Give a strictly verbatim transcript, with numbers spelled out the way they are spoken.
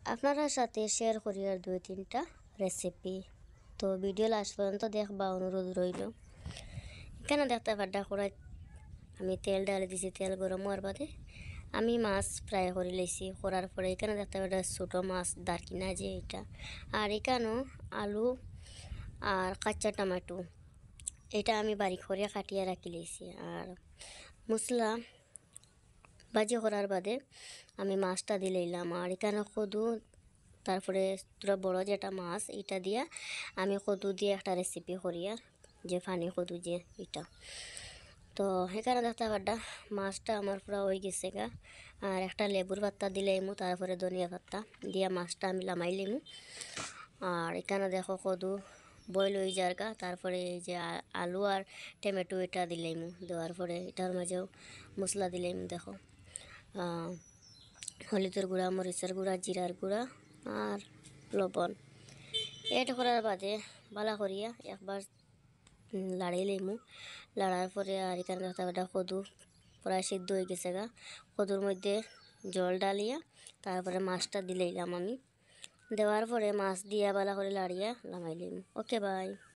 আপনার সাথে শেয়ার করি আর দুই তিনটা রেসিপি। তো ভিডিও লাস্ট পর্যন্ত দেখবা অনুরোধ রইল। এখানে দেখতে পাড্ডা কড়াই আমি তেল ডালে দিছি, তেল গরম হওয়ার বাদে আমি মাছ ফ্রাই করে লেছি। করার পরে এখানে দেখতে পাড্ডা ছোটো মাছ দারকিনা যে এটা, আর এখানেও আলু আর কাঁচা টমেটো এটা আমি বারিক করে কাটিয়ে রাখি লেছি। আর মশলা ভাজি করার বাদে আমি মাছটা দিলাম, আর এখানে কদু, তারপরে তোরা বড় যেটা মাছ এটা দিয়া আমি কদু দিয়ে একটা রেসিপি করি, আর যে ফানি কদু যে এটা। তো এখানে দেখতে পাড্ডা মাছটা আমার পুরো হয়ে গেছে গা। আর একটা লেবুর পাত্তা দিলাইমু, তারপরে ধনিয়া পাত্তা দিয়া মাছটা আমি লামাইলিমু। আর এখানে দেখো কদু বয়েল হয়ে যার গা, তারপরে এই যে আলু আর টমেটো এটা দিলাইমু। দেওয়ার পরে এটার মাঝেও মশলা দিলাইমু, দেখো হলুদের গুঁড়া, মরিচের গুঁড়া, জিরার গুঁড়া আর লবণ এড করার বাদে ভালো করিয়া একবার লাড়াই লইমু। লাড়ার পরে আর এখানে একটা কদু প্রায় সিদ্ধ হয়ে গেছে গা, কদুর মধ্যে জল ডালিয়া তারপরে মাছটা দিলাইলাম আমি। দেওয়ার পরে মাছ দিয়া ভালো করে লাড়িয়া লামাই লইমু। Okay bye.